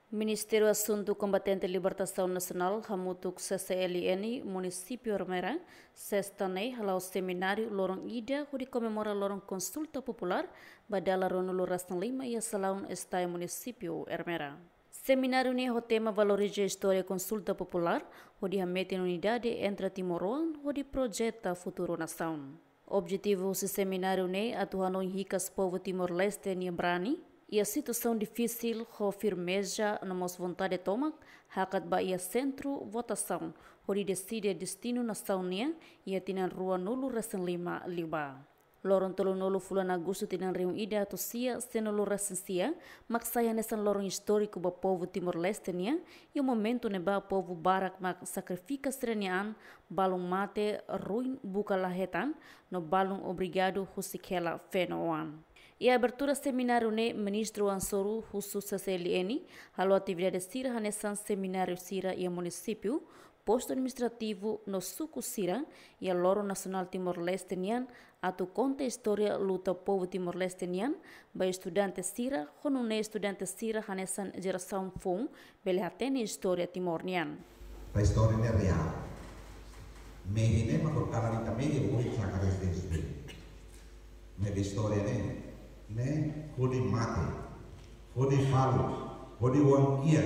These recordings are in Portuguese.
Ministério Assunto Combatente e Libertação Nacional, Hamutuk CCLN, Município Armera, sexta-nei, ao seminário Lorong Ida, onde comemora Lorong Consulta Popular, badala Ronulu Rastan Lima e a Salão Estai Município Armera. Seminário ini o tema valoriza a história consulta popular, onde mete unidade entre Timor-Leste, onde projeta futuro nação. Objetivo do seminário ne atuando em ricas povo Timor-Leste e Brani, e a situação difícil com firmeza na nossa vontade de tomar, hakat ba ia centro votação, onde decide destino nação nia e a tinan rua nulu resen lima liba. Lorong tolu nulu fulan Agosto tinan riung ida atau sia senulu resensia, maksaya nesan lorong histórico ba povo Timor-Leste nia, e o momento neba povo barak mak sacrifica serenian, balung mate ruin buka lahetan, no balung obrigado husikela fenoan. E a abertura seminário ne ministro Ansoru Husu CCLN, halo atividade sira hanesan seminário sira e município, posto administrativo no suku sira e a loro nacional Timor-Leste nian, atu conta história luta povo Timor-Leste nian, ba estudante sira, honune estudante sira hanesan geração fung, bele hatene história Timor nian. A história é real. Mehine makorkala ni kami o sakare desde. Me história ne hodi mate, hodi falo, hodi wangkia,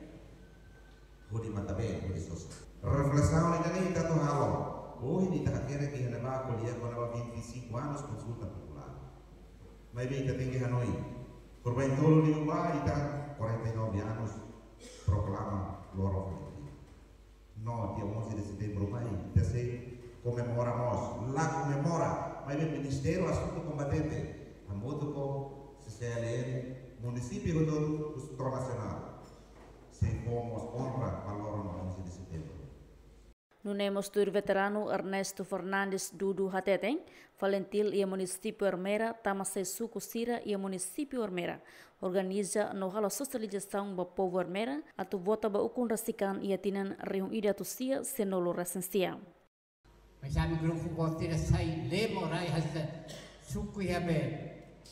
hodi matabe, hodi sos. Reflexão ni kani tato halo. Oh ini tak kira que ele vai colher quando ela 25 anos consulta popular. Mas bem que tem que Hanoi. Por bem todo o vai está 49 anos proclama loro. No, dia 11 de setembro vai, desse comemoramos, lá comemora, mas bem Ministério Assunto Combatente. A moto com CCLN, município do Instituto Nacional, se fomos honra valor no 11 de setembro. No Nemostur veterano Ernesto Fernandes Dudu Hateteng, Valentil e município Armera, Tamasai Suku Sira e município Armera, organiza no halo socialização do povo Armera, atu vota ba ukun rasikan e atinan riung ida tusia senolo resensia. Mas a grupo voteira sai lemorai hasta suku yabe.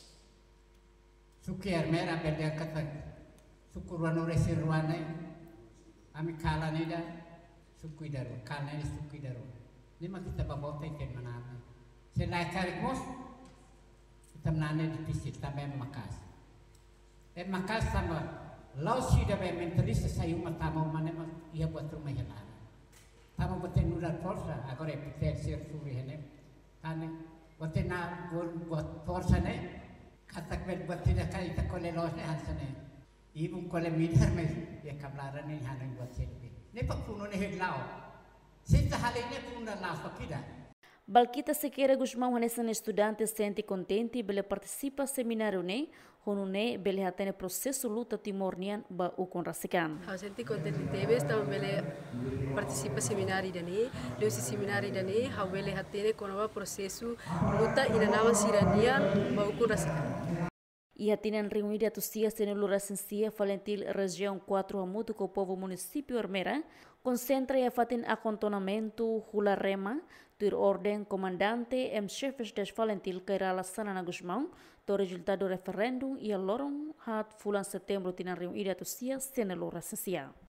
Suki Armera berdaya kata suku ruano resi ruanai ami kala nida suku daru kala ni suku daru lima kita babota ikan mana selai cari kos kita menane di pisit tambah makas makas sama lau sida be mentalis sayu matamu mana ia buat rumah yang ada tamu betul nular forsa agora peter ser suri hene tane betul na buat forsa ne katak bel tidak kali tak kolej losne hansane ibu kolej midar me ya kablaran ni hanan buat selbi ne pak puno ne heglau sita haline puna la fakida Balkita Sequeira Guzmão hanesan estudante sente contente bele participa seminário ne honune bele hatene processo luta timornian ba ukon rasikan. Sente contente tebe sta bele participa seminário dane leusi seminário dane ha bele hatene kono processo luta inanawa siranian ba ukon rasikan. E atinan reunida tusia senulu resensia Valentil região 4 amutu com o povo município Armera, concentra e fatin acontonamento hula rema, tur ordem comandante chefes des Valentil kairala sana na Guzmão, do resultado do referendum e a lorong hat fulan setembro tinan reunida tusia senulu resensia.